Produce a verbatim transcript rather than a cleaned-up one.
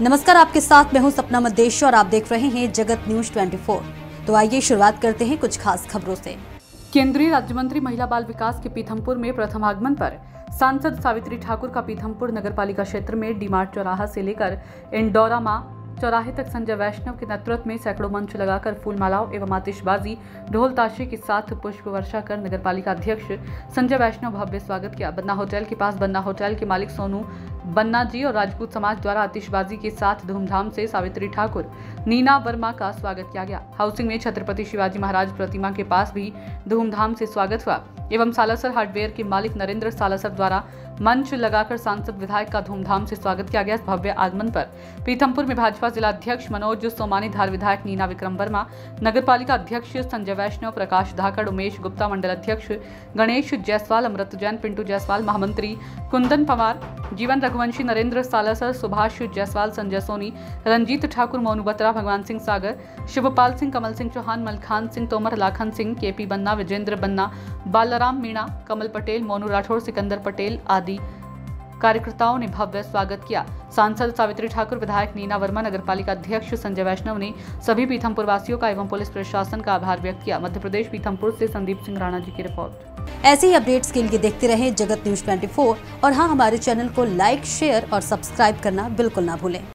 नमस्कार, आपके साथ मैं हूं सपना मदेश और आप देख रहे हैं जगत न्यूज चौबीस। तो आइए शुरुआत करते हैं कुछ खास खबरों से। केंद्रीय राज्य मंत्री महिला बाल विकास के पीथमपुर में प्रथम आगमन पर सांसद सावित्री ठाकुर का पीथमपुर नगरपालिका क्षेत्र में डीमार्ट चौराहा से लेकर इंडोरामा चौराहे तक संजय वैष्णव के नेतृत्व में सैकड़ों मंच लगाकर फूल मालाओं एवं आतिशबाजी ढोल ताशे के साथ पुष्प वर्षा कर नगरपालिका अध्यक्ष संजय वैष्णव भव्य स्वागत किया। बन्ना होटल के पास बन्ना होटल के मालिक सोनू बन्ना जी और राजपूत समाज द्वारा आतिशबाजी के साथ धूमधाम से सावित्री ठाकुर नीना वर्मा का स्वागत किया गया। हाउसिंग में छत्रपति शिवाजी महाराज प्रतिमा के पास भी धूमधाम से स्वागत हुआ एवं सालासर हार्डवेयर के मालिक नरेंद्र सालासर द्वारा मंच लगाकर सांसद विधायक का धूमधाम से स्वागत किया गया। इस भव्य आगमन पर पीथमपुर में भाजपा जिला अध्यक्ष मनोज सोमानी, धार विधायक नीना विक्रम वर्मा, नगरपालिका अध्यक्ष संजय वैष्णव, प्रकाश धाकड़, उमेश गुप्ता, मंडल अध्यक्ष गणेश जायसवाल, अमृत जैन, पिंटू जायसवाल, महामंत्री कुंदन पवार, जीवन रघुवंशी, नरेंद्र सालासर, सुभाष जायसवाल, संजय सोनी, रंजीत ठाकुर, मोनू बत्रा, भगवान सिंह सागर, शिवपाल सिंह, कमल सिंह चौहान, मलखान सिंह तोमर, लाखन सिंह, केपी बन्ना, विजेंद्र बन्ना, बालाराम मीणा, कमल पटेल, मोनू राठौर, सिकंदर पटेल आदि कार्यकर्ताओं ने भव्य स्वागत किया। सांसद सावित्री ठाकुर, विधायक नीना वर्मा, नगरपालिका अध्यक्ष संजय वैष्णव ने सभी पीथमपुर वासियों का एवं पुलिस प्रशासन का आभार व्यक्त किया। मध्य प्रदेश पीथमपुर से संदीप सिंह राणा जी की रिपोर्ट। ऐसे ही अपडेट्स के लिए देखते रहें जगत न्यूज चौबीस और हाँ, हमारे चैनल को लाइक, शेयर और सब्सक्राइब करना बिल्कुल ना भूलें।